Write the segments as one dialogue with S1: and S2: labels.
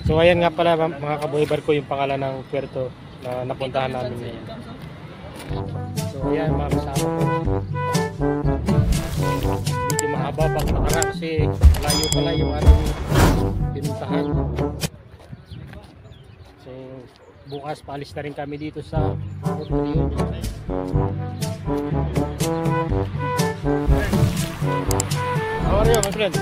S1: So ayan nga pala mga kabuhay barko yung pangalan ng puerto na napuntahan namin ngayon. So ayan mga kasama ko. Medyo mahaba pang nakara kasi layo pala yung ating pinuntahan. So bukas paalis na rin kami dito sa Rio. How are you, my friend?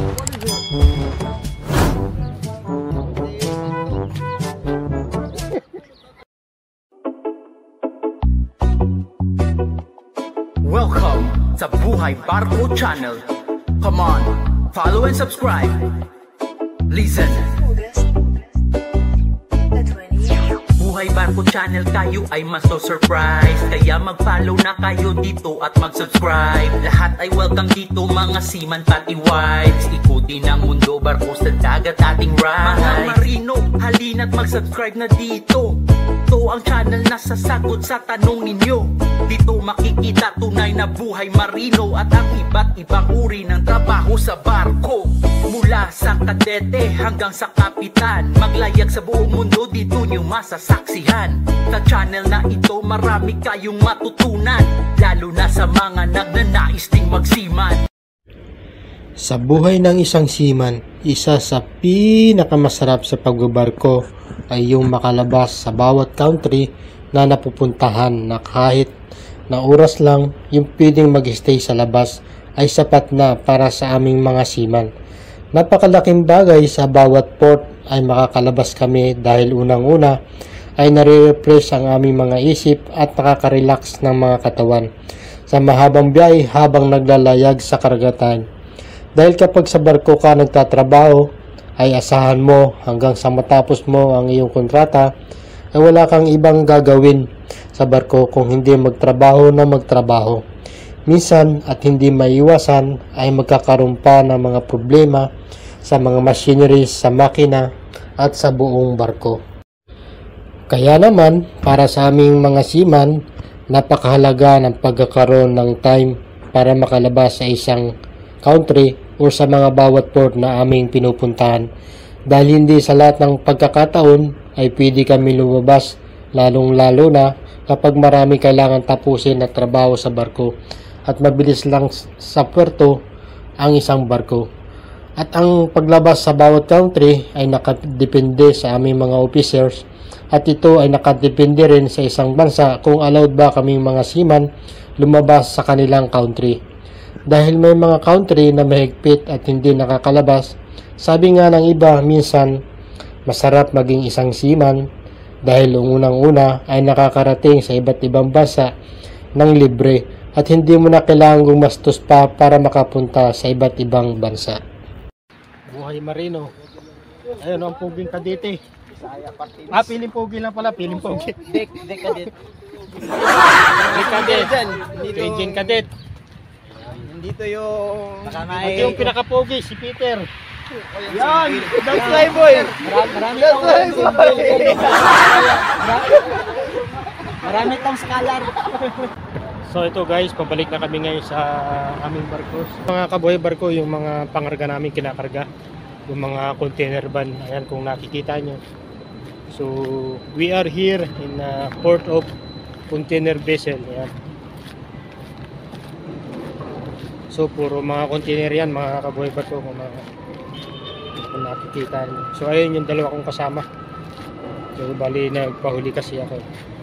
S2: Welcome sa Buhay Barko Channel. Come on, follow and subscribe. Listen. Buhay Barko Channel, kayo ay maso-surprise. Kaya mag-follow na kayo dito at mag-subscribe. Lahat ay welcome dito, mga seaman pati wives. Ikutin ang mundo, barko sa dagat ating ride. Mga marino, halina't mag-subscribe na dito. Ito ang channel na sasagot sa tanong ninyo. Dito makikita tunay na buhay marino at ang iba't ibang uri ng trabaho sa barko. Mula sa kadete hanggang sa kapitan, maglayag sa buong mundo, dito nyo masasaksihan. Sa channel na ito marami kayong matutunan, lalo na sa mga nagnanais ding magsiman.
S1: Sa buhay ng isang seaman, isa sa pinakamasarap sa pagbabarko ay yung makalabas sa bawat country na napupuntahan, na kahit na oras lang yung pwedeng mag-stay sa labas ay sapat na para sa aming mga seaman. Napakalaking bagay sa bawat port ay makakalabas kami dahil unang-una ay nare-refresh ang aming mga isip at nakaka-relax ng mga katawan sa mahabang biyahe habang naglalayag sa karagatan. Dahil kapag sa barko ka nagtatrabaho ay asahan mo hanggang sa matapos mo ang iyong kontrata ay wala kang ibang gagawin sa barko kung hindi magtrabaho na magtrabaho. Minsan at hindi maiwasan ay magkakaroon pa ng mga problema sa mga machineries, sa makina at sa buong barko. Kaya naman para sa aming mga seaman, napakahalaga ng pagkakaroon ng time para makalabas sa isang country o sa mga bawat port na aming pinupuntahan. Dahil hindi sa lahat ng pagkakataon ay pwede kami lumabas, lalong-lalo na kapag marami kailangan tapusin na trabaho sa barko at mabilis lang sa puerto ang isang barko. At ang paglabas sa bawat country ay nakadepende sa aming mga officers at ito ay nakadepende rin sa isang bansa kung allowed ba kaming mga seaman lumabas sa kanilang country. Dahil may mga country na mahigpit at hindi nakakalabas, sabi nga ng iba minsan masarap maging isang seaman dahil unang-una ay nakakarating sa iba't ibang bansa ng libre at hindi mo na kailangang gumastos pa para makapunta sa iba't ibang bansa. Buhay marino. Ayun ang puging kadete. Piling pogi lang pala, piling pogi.
S3: Dek kadet.
S1: Dek kadet. Engine kadet.
S3: Dito yung
S1: At yung pinaka-pogi, si Peter.
S3: yan! That's my boy! That's my boy! Marami tong scholar.
S1: So ito guys, pabalik na kami ngayon sa aming barko. Mga kabuhay barko, yung mga pangarga namin kinakarga. Yung mga container van, ayan kung nakikita nyo. So we are here in port of container vessel. Ayan. So puro mga container yan, mga kabuhay barko kung nakikita nyo. So ayun yung dalawa kong kasama. So bali nagpahuli kasi ako.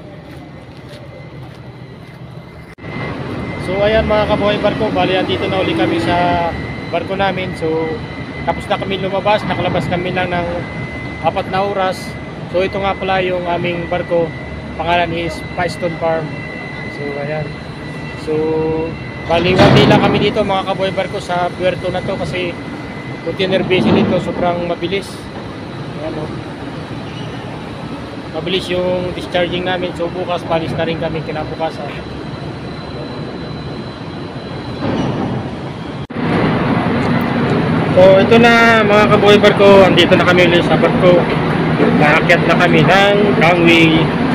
S1: So ayan mga kabuhay barko, bali dito na uli kami sa barko namin. So tapos na kami lumabas, nakalabas kami lang ng 4 na oras. So ito nga pala yung aming barko, pangalan is Piston Farm. So ayan. So bali 1 day lang kami dito mga kabuhay barko sa puerto na to kasi container vessel ito, sobrang mabilis. Ayan o. Mabilis yung discharging namin. So bukas palis na rin kami kinabukasan. So ito na mga kabuhay barko, andito na kami ulit sa barko. Naakyat na kami ng gangway